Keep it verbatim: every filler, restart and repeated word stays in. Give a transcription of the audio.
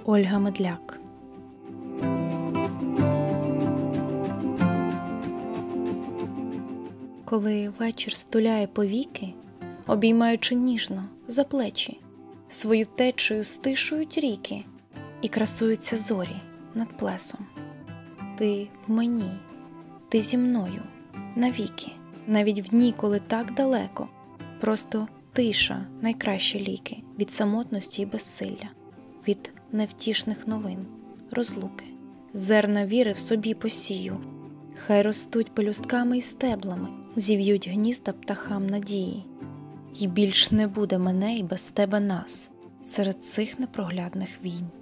Ольга Медляк. Коли вечір стуляє повіки, обіймаючи ніжно за плечі, свою течею стишують ріки і красуються зорі над плесом. Ти в мені, ти зі мною навіки, навіть в дні, коли так далеко, просто тиша – найкращі ліки від самотності і безсилля, від невтішних новин, розлуки. Зерна віри в собі посію, хай ростуть пелюстками і стеблами, зів'ють гнізда птахам надії. І більш не буде мене і без тебе нас серед цих непроглядних війн.